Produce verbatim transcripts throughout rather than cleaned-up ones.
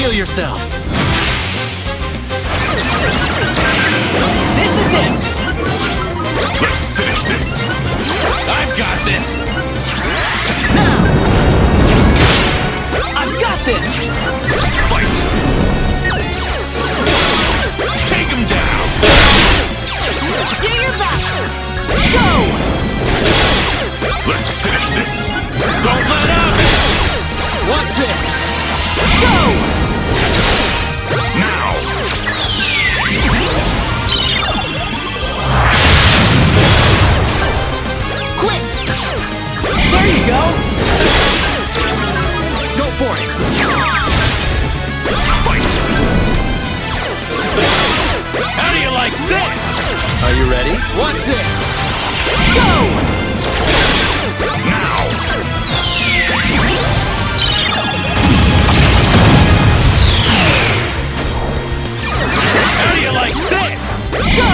Steel yourselves! This is it! Let's finish this! I've got this! Now! I've got this! Fight! Take him down! Do your best! Go! Let's finish this! Don't let up! Watch this! Go! Now! Quick! There you go! Go for it! Fight! How do you like this? Are you ready? Watch this! Go! Now! How do you like this? Go!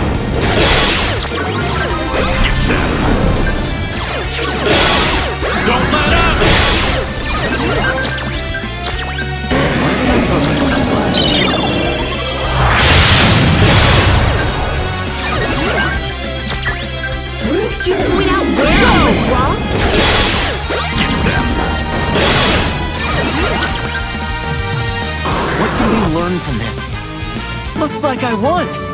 Don't let up! Did you point out where I went wrong? What can we learn from this? Looks like I won!